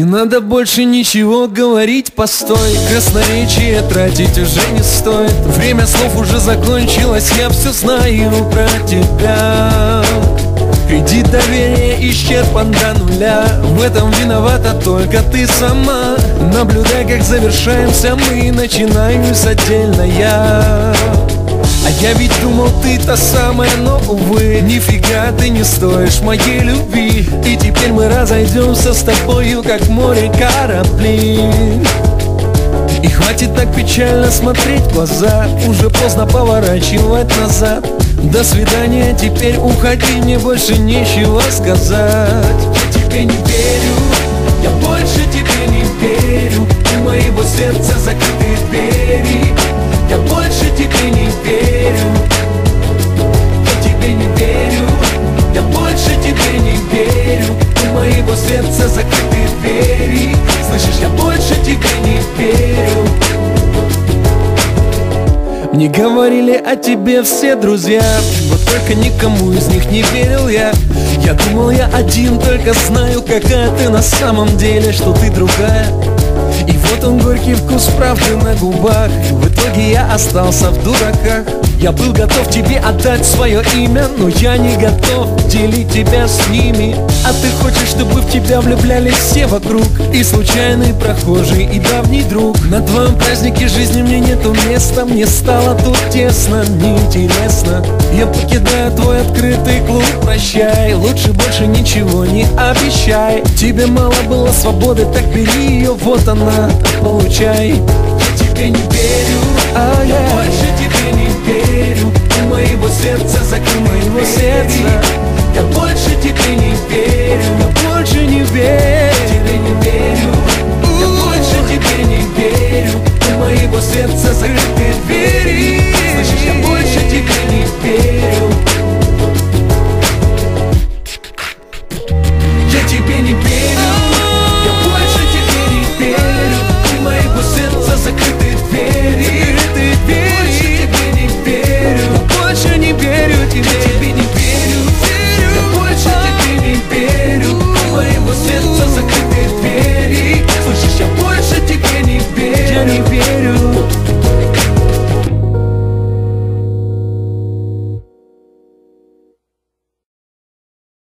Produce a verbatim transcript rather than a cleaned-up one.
надо больше ничего говорить, постой. Красноречие тратить уже не стоит. Время слов уже закончилось, я все знаю про тебя. Кредит доверия исчерпан до нуля. В этом виновата только ты сама. Наблюдай, как завершаемся мы и начинаюсь отдельно я. А я ведь думал, ты та самая, но, увы, нифига ты не стоишь моей любви. И теперь мы разойдемся с тобою, как в море корабли. И хватит так печально смотреть в глаза. Уже поздно поворачивать назад. До свидания, теперь уходи, мне больше нечего сказать. Я тебе не верю, я больше тебе не верю. У моего сердца закрыты двери. Я больше тебе не верю. Я тебе не верю. Я больше тебе не верю. У моего сердца закрыты двери. Слышишь, я больше тебе не верю. Мне говорили о тебе все друзья, вот только никому из них не верил я. Я думал, я один, только знаю, какая ты на самом деле, что ты другая. И вот он, горький вкус правды на губах. В итоге я остался в дураках. Я был готов тебе отдать свое имя, но я не готов делить тебя с ними. А ты хочешь, чтобы в тебя влюблялись все вокруг, и случайный прохожий, и давний друг. На твоем празднике жизни мне нету места. Мне стало тут тесно, неинтересно. Я покидаю твой открытый клуб, прощай. Лучше больше ничего не обещай. Тебе мало было свободы, так бери ее, вот она, получай. Я тебе не верю, а я больше тебе не верю. У моего сердца